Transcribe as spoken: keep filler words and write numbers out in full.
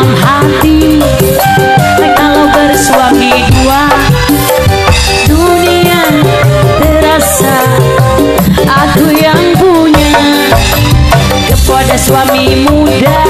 dalam hati. Kalau bersuami dua, dunia terasa aku yang punya. Kepada suami muda